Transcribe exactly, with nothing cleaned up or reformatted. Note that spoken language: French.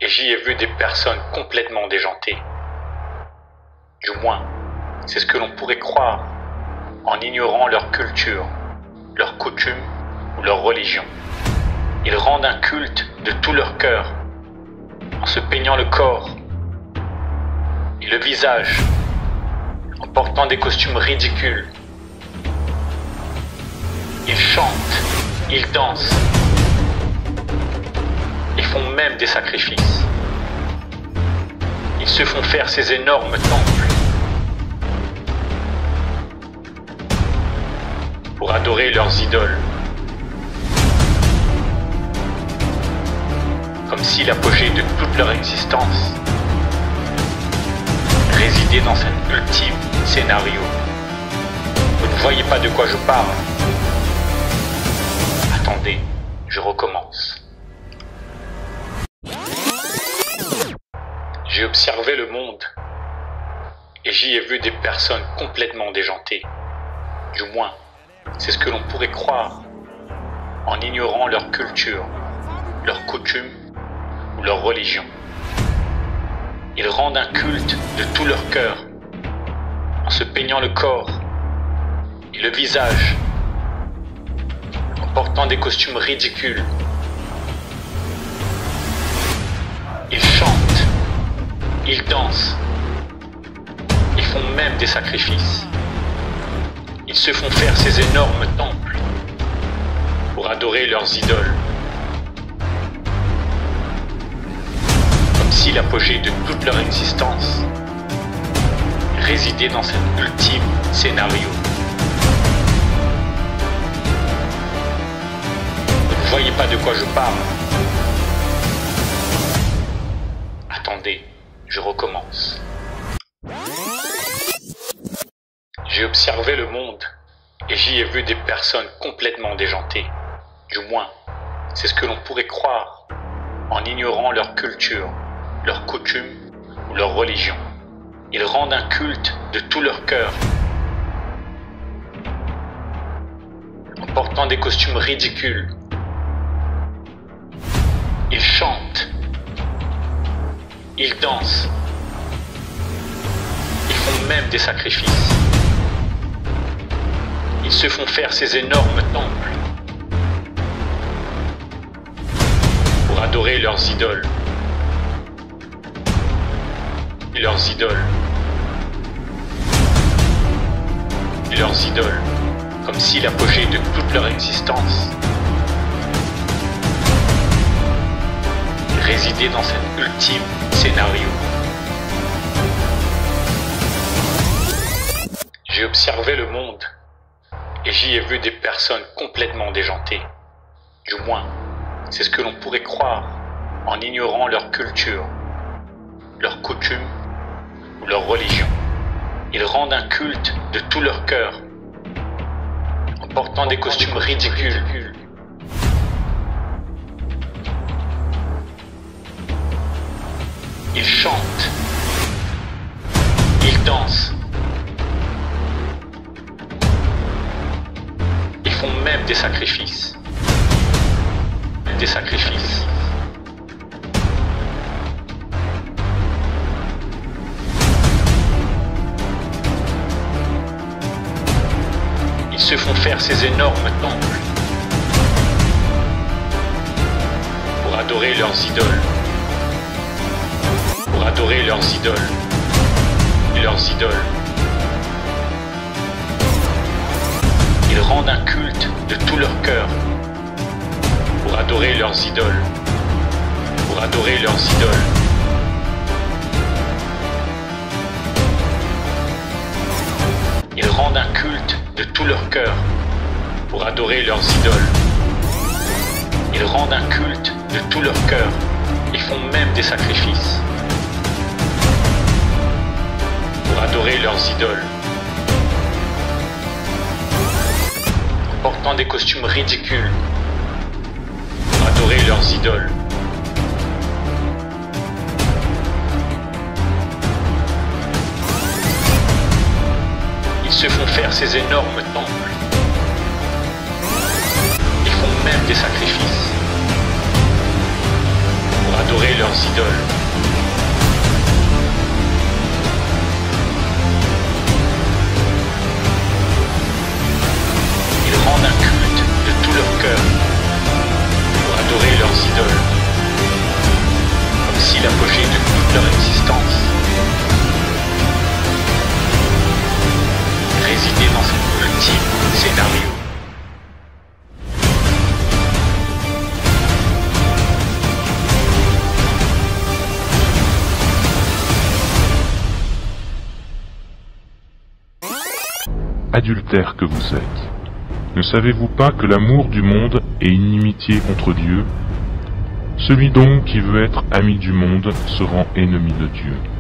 et j'y ai vu des personnes complètement déjantées. Du moins, c'est ce que l'on pourrait croire en ignorant leur culture, leurs coutumes ou leur religion. Ils rendent un culte de tout leur cœur en se peignant le corps et le visage, en portant des costumes ridicules. Ils chantent, ils dansent et font même des sacrifices. Ils se font faire ces énormes temples pour adorer leurs idoles, comme si l'apogée de toute leur existence résidait dans cet ultime scénario. Vous ne voyez pas de quoi je parle? Attendez, je recommence. J'ai observé le monde et j'y ai vu des personnes complètement déjantées. Du moins, c'est ce que l'on pourrait croire en ignorant leur culture, leurs coutumes ou leur religion. Ils rendent un culte de tout leur cœur en se peignant le corps et le visage, en portant des costumes ridicules. Ils chantent, ils dansent et font même des sacrifices. Ils se font faire ces énormes temples pour adorer leurs idoles, comme si l'apogée de toute leur existence résidait dans cet ultime scénario. Vous ne voyez pas de quoi je parle? Attendez, je recommence. J'ai observé le monde et j'y ai vu des personnes complètement déjantées. Du moins, c'est ce que l'on pourrait croire en ignorant leur culture, leurs coutumes ou leur religion. Ils rendent un culte de tout leur cœur en portant des costumes ridicules. Ils chantent, ils dansent, ils font même des sacrifices. Ils se font faire ces énormes temples pour adorer leurs idoles. Et leurs idoles. Et leurs idoles, comme si l'apogée de toute leur existence résidait dans cet ultime scénario. J'ai observé le monde et j'y ai vu des personnes complètement déjantées. Du moins, c'est ce que l'on pourrait croire en ignorant leur culture, leurs coutumes ou leur religion. Ils rendent un culte de tout leur cœur en portant des costumes ridicules. Ils chantent, ils dansent, ils font même des sacrifices. Des sacrifices. Ils se font faire ces énormes temples pour adorer leurs idoles. Pour adorer leurs idoles. Et leurs idoles. Ils rendent un culte de tout leur cœur pour adorer leurs idoles. Pour adorer leurs idoles. Ils rendent un culte de tout leur cœur pour adorer leurs idoles. Ils rendent un culte de tout leur cœur et font même des sacrifices pour adorer leurs idoles, en portant des costumes ridicules pour adorer leurs idoles. Ils se font faire ces énormes temples. Ils font même des sacrifices pour adorer adorer leurs idoles. Ils rendent un culte de tout leur cœur pour adorer leurs idoles, comme si l'apogée de toute leur existence résidait dans cet ultime scénario. Adultères que vous êtes, ne savez-vous pas que l'amour du monde est inimitié contre Dieu? Celui donc qui veut être ami du monde se rend ennemi de Dieu.